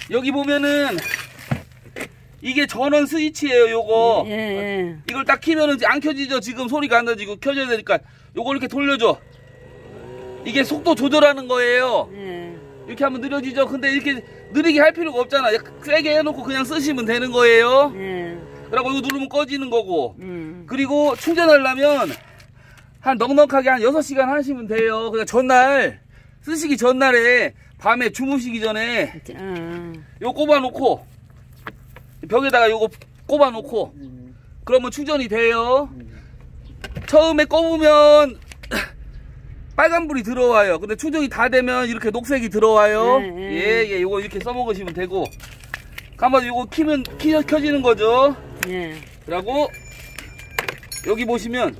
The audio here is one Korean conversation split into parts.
여기 보면은 이게 전원 스위치예요. 요거 이걸 딱 키면은 안 켜지죠. 지금 소리가 안 나지고 켜져야 되니까 요걸 이렇게 돌려줘. 이게 속도 조절하는 거예요. 이렇게 하면 느려지죠. 근데 이렇게 느리게 할 필요가 없잖아. 세게 해놓고 그냥 쓰시면 되는 거예요. 그리고 이거 누르면 꺼지는 거고. 그리고 충전하려면 한 넉넉하게 한 6시간 하시면 돼요. 그러니까 전날 쓰시기 전날에 밤에 주무시기 전에 요거 꼽아놓고 벽에다가 요거 꼽아놓고 그러면 충전이 돼요. 처음에 꼽으면 빨간불이 들어와요. 근데 충전이 다 되면 이렇게 녹색이 들어와요. 예, 요거 이렇게 써먹으시면 되고. 가만 요거 키면 켜지는 거죠. 그리고 여기 보시면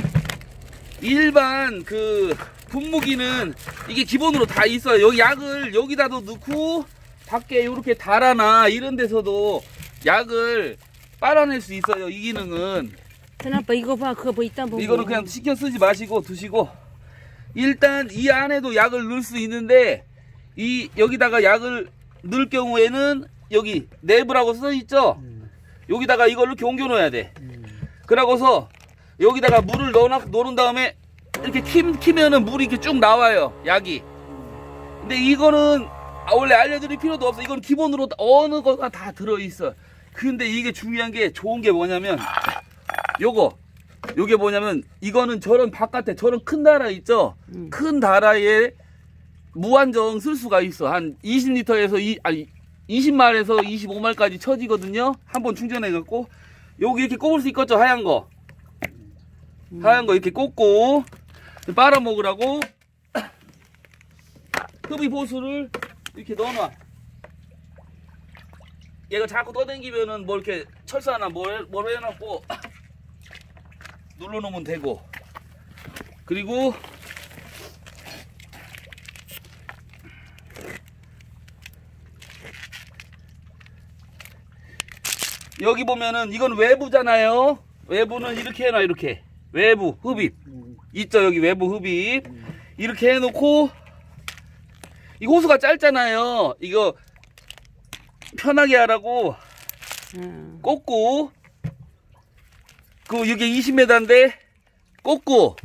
일반 그 분무기는 이게 기본으로 다 있어요. 여기 약을 여기다도 넣고 밖에 이렇게 달아나 이런 데서도 약을 빨아낼 수 있어요. 이 기능은. 아빠 이거 봐, 그거 뭐 있다 보고. 이거는 그냥 신경 쓰지 마시고 두시고. 일단 이 안에도 약을 넣을 수 있는데 여기다가 약을 넣을 경우에는 여기 내부라고 써 있죠. 여기다가 이걸 이렇게 옮겨 놓아야 돼. 그러고서 여기다가 물을 넣은 다음에 이렇게 키면은 물이 이렇게 쭉 나와요. 약이. 근데 이거는 원래 알려드릴 필요도 없어. 이건 기본으로 어느 거가 다 들어있어. 근데 이게 중요한 게 좋은 게 뭐냐면 요게 뭐냐면 이거는 저런 바깥에 저런 큰 다라 있죠. 큰 다라에 무한정 쓸 수가 있어. 한 20리터에서 20말에서 25말까지 쳐지거든요. 한번 충전해 갖고 여기 이렇게 꼽을 수 있겠죠. 하얀 거 이렇게 꼽고 빨아 먹으라고 흡입 호스를 이렇게 넣어놔. 얘가 자꾸 떠당기면은 뭐 이렇게 철사나 뭘 해놓고 눌러놓으면 되고. 그리고 여기 보면은 이건 외부잖아요. 외부는 이렇게 해놔. 이렇게 외부 흡입 있죠. 여기 외부 흡입 이렇게 해놓고 이 호수가 짧잖아요. 이거 편하게 하라고 꽂고 그 이게 20m인데 꽂고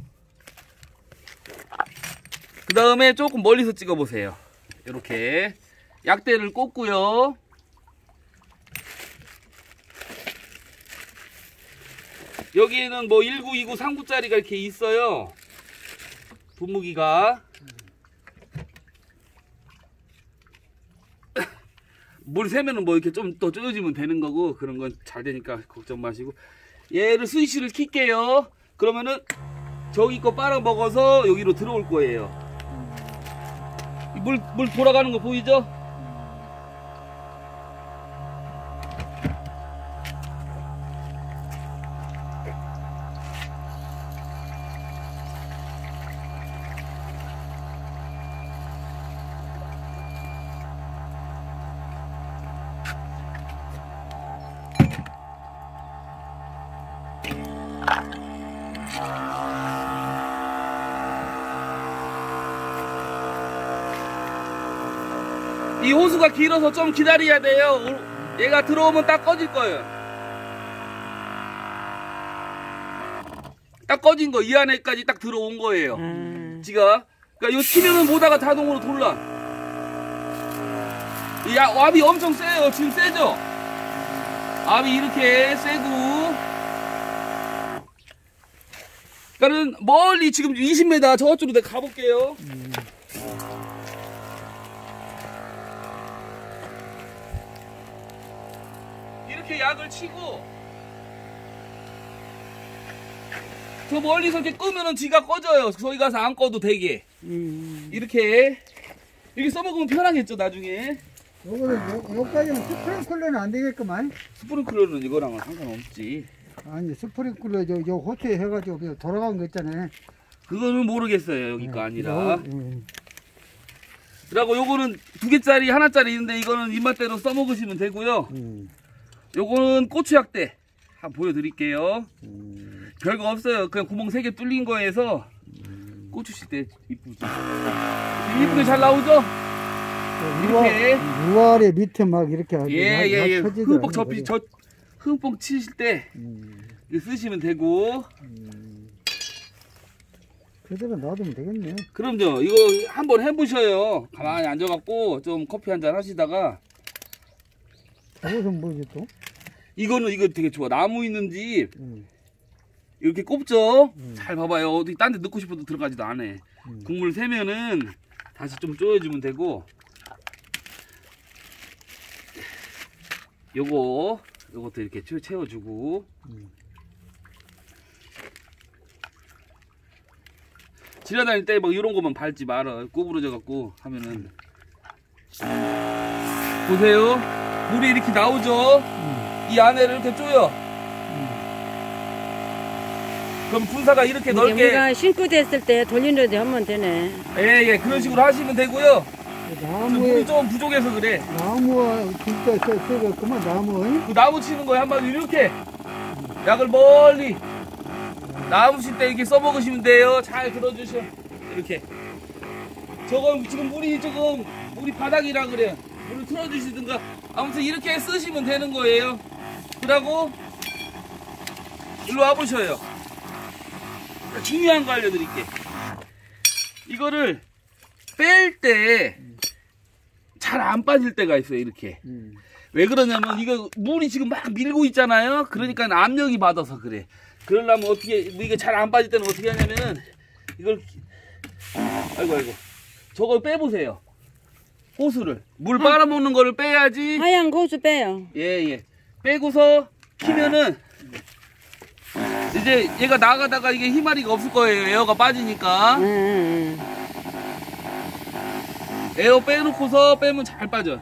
그 다음에 조금 멀리서 찍어 보세요. 이렇게 약대를 꽂고요. 여기에는 뭐 19, 29, 39짜리가 이렇게 있어요. 분무기가 물 세면은 뭐 이렇게 좀 더 줄여지면 되는 거고 그런 건 잘 되니까 걱정 마시고 얘를 스위치를 킬게요. 그러면은 저기 거 빨아 먹어서 여기로 들어올 거예요. 물 돌아가는 거 보이죠? 이 호수가 길어서 좀 기다려야 돼요. 얘가 들어오면 딱 꺼질 거예요. 딱 꺼진 거 이 안에까지 딱 들어온 거예요. 지가 그러니까 이 키면은 모다가 자동으로 돌라. 이 압이 엄청 세요. 지금 세죠? 압이 이렇게 세고 그러니까는 멀리 지금 20m 저쪽으로 내가 가볼게요. 이렇게 약을 치고 저 멀리서 이렇게 끄면은 지가 꺼져요. 저기 가서 안 꺼도 되게. 이렇게 써먹으면 편하겠죠 나중에. 요까지는 스프링클러는 안 되겠구만. 스프링클러는 이거랑은 상관없지. 아니 스프링클러 요 호수에 해가지고 그냥 돌아간 거 있잖아요. 그거는 모르겠어요. 여기 거 아니라. 그리고 요거는 2개짜리 하나짜리 있는데 이거는 입맛대로 써먹으시면 되고요. 요거는 고추약대 한번 보여드릴게요. 별거 없어요. 그냥 구멍 3개 뚫린 거에서 고추 실 때 이쁘게 잘 나오죠? 이렇게. 유아래 밑에 막 이렇게 하고. 예. 흠뻑 치실 때 이거 쓰시면 되고. 그대로 놔두면 되겠네. 그럼요. 이거 한번 해보셔요. 가만히 앉아갖고 좀 커피 한잔 하시다가. 이것은 뭐지 또? 이거 되게 좋아. 나무 있는 집 이렇게 꼽죠. 잘 봐봐요. 어디 딴 데 넣고 싶어도 들어가지도 않아. 국물 새면은 다시 좀 쪼여주면 되고. 요것도 이렇게 채워주고. 지나다닐 때 막 이런 거만 밟지 말아. 구부러져 갖고 하면은. 보세요. 물이 이렇게 나오죠. 이 안에를 이렇게 쪼여. 그럼 분사가 이렇게 넓게. 우리가 신고 됐을 때 돌리는데 하면 되네. 예, 그런 식으로 하시면 되고요. 나무에 물이 좀 부족해서 그래. 나무와 진짜 새가 그만 나무. 그 나무 치는 거에 한마디 이렇게 약을 멀리 나무 칠 때 이렇게 써먹으시면 돼요. 잘 들어주셔. 이렇게. 저건 지금 물이 바닥이라 그래. 물을 틀어주시든가. 아무튼 이렇게 쓰시면 되는 거예요. 그러고 일로 와보셔요. 중요한 거 알려드릴게. 이거를 뺄 때 잘 안 빠질 때가 있어요. 이렇게. 왜 그러냐면 이거 물이 지금 막 밀고 있잖아요. 그러니까 압력이 받아서 그래. 그러려면 어떻게 이게 잘 안 빠질 때는 어떻게 하냐면은 이걸 아이고 저걸 빼보세요. 호수를 물 빨아먹는 거를 빼야지. 하얀 호수 빼요. 예. 빼고서 키면은 이제 얘가 나가다가 이게 힘마리가 없을 거예요. 에어가 빠지니까. 에어 빼놓고서 빼면 잘 빠져.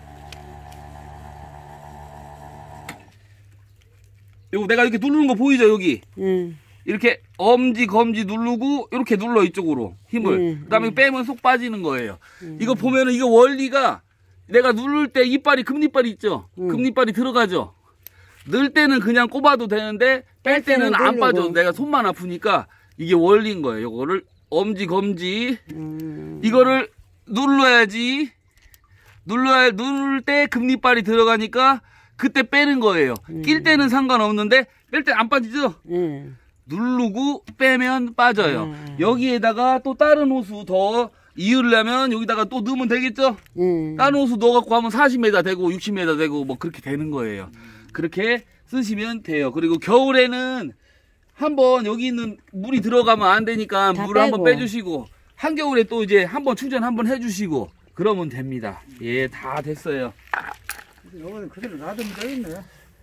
요거 내가 이렇게 누르는 거 보이죠? 여기. 이렇게 엄지 검지 누르고 이렇게 눌러 이쪽으로 힘을. 그다음에 빼면 쏙 빠지는 거예요. 이거 보면은 이거 원리가 내가 누를 때 이빨이 금리빨이 있죠? 금리빨이 들어가죠? 넣을 때는 그냥 꼽아도 되는데 뺄 때는 안 빠져. 내가 손만 아프니까 이게 원리인 거예요. 요거를 엄지 검지 이거를 눌러야지. 누를 때 금리빨이 들어가니까 그때 빼는 거예요. 낄 때는 상관없는데 뺄 때 안 빠지죠? 누르고 빼면 빠져요. 여기에다가 또 다른 호수 더 이으려면 여기다가 또 넣으면 되겠죠? 다른 호수 넣어갖고 하면 40m 되고 60m 되고 뭐 그렇게 되는 거예요. 그렇게 쓰시면 돼요. 그리고 겨울에는 한번 여기 있는 물이 들어가면 안 되니까 물을 한번 빼주시고 한겨울에 또 이제 한번 충전 한번 해주시고 그러면 됩니다. 예, 다 됐어요. 이거는 그대로 놔두면 되겠네.